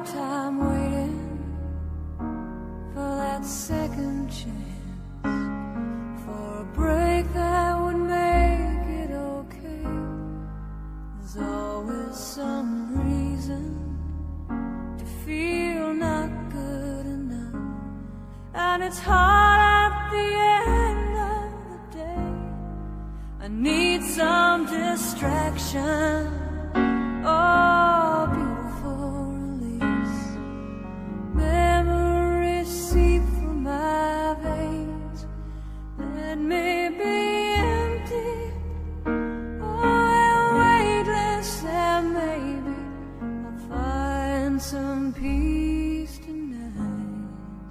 hard time waiting for that second chance, for a break that would make it okay. There's always some reason to feel not good enough, and it's hard at the end of the day. I need some distraction, oh, beautiful release. Memories seep through my veins that may be empty, oh, weightless, and maybe I'll find some peace tonight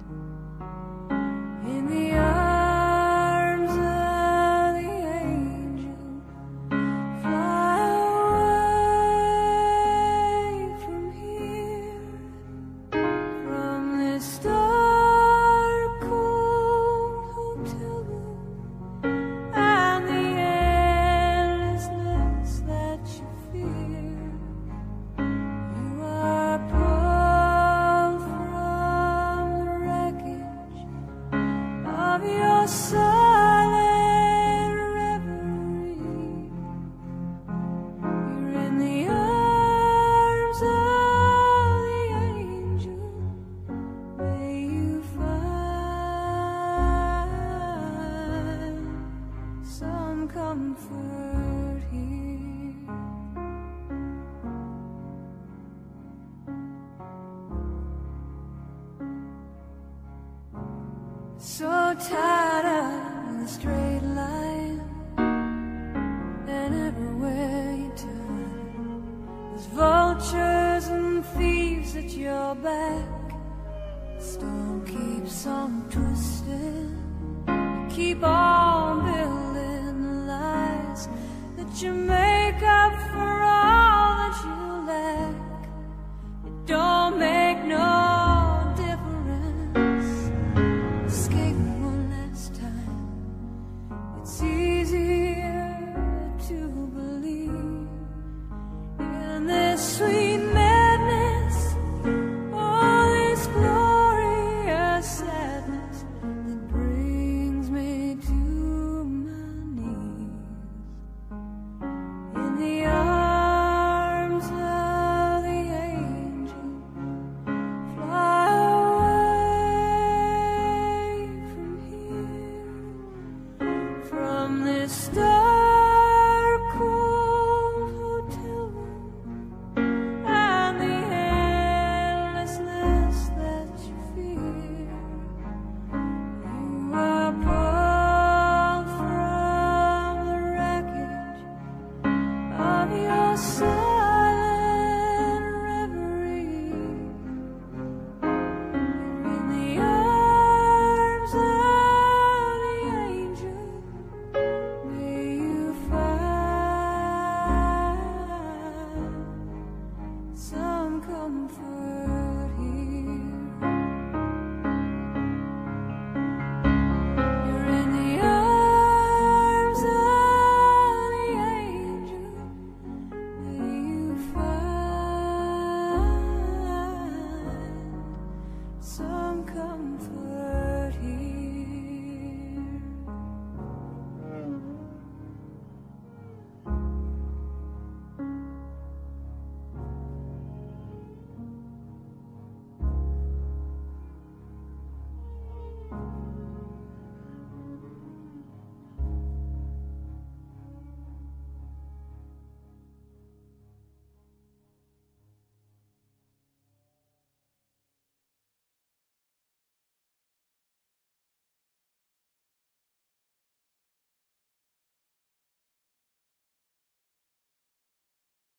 in the arms of the angel. Fly away from here, from this dark, cold hotel room, and the endlessness that you fear. You are pulled from the wreckage of your silent reverie. You're in the arms of the angel. May you find some comfort here. So tired of the straight line, and everywhere you turn, there's vultures and thieves at your back. The storm keeps on twisting. You keep on building the lies that you make up for all that you lack. It don't make no difference. Escape one last time. It's easier to believe in this sweet madness, all this glorious sadness that brings me to my knees. In the arms of the angel, fly away from here, from this dark, cold hotel room, and the endlessness that you fear. You are pulled from the wreckage of your silent reverie. You're in the arms of the angel. May you find some comfort here. You're in the arms of the angel. May you find some comfort.